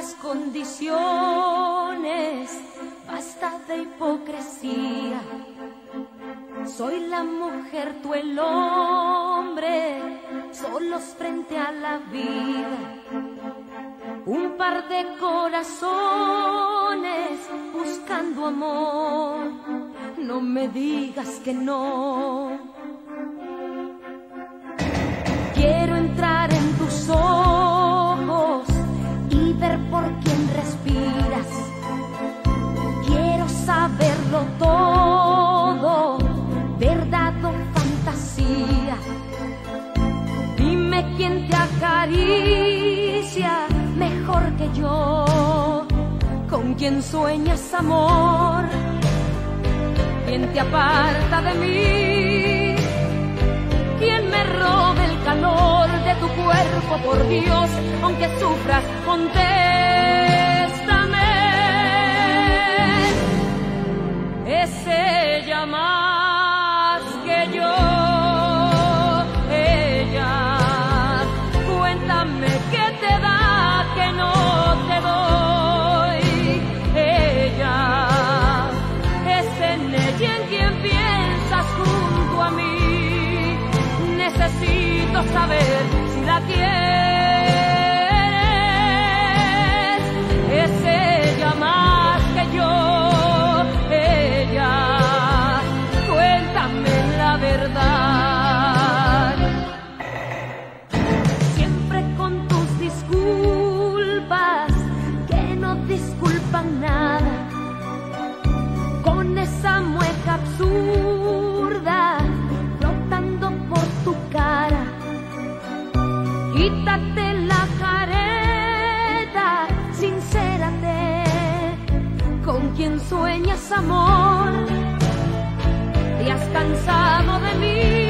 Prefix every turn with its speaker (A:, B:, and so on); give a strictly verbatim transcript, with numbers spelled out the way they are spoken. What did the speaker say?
A: las condiciones, basta de hipocresía. Soy la mujer, tú el hombre, solos frente a la vida. Un par de corazones buscando amor, no me digas que no. Quiero entrar en tus ojos y ver por quién respiras. Quiero saberlo todo, verdad o fantasía. Dime quién te acaricia mejor que yo, con quién sueñas amor, quién te aparta de mí, quién me roba el calor de tu cuerpo, por Dios, aunque sufras, contéstame. Es ella más que yo, ella, cuéntame qué te da que no te doy. Ella, es en ella en quien piensas junto a mí. Necesito saber si la quieres. Es ella más que yo, ella, cuéntame la verdad. Siempre con tus disculpas que no disculpan nada, con esa mueca absurda flotando por tu cara. Quítate la careta, sincérate, con quien sueñas amor. Te has cansado de mí.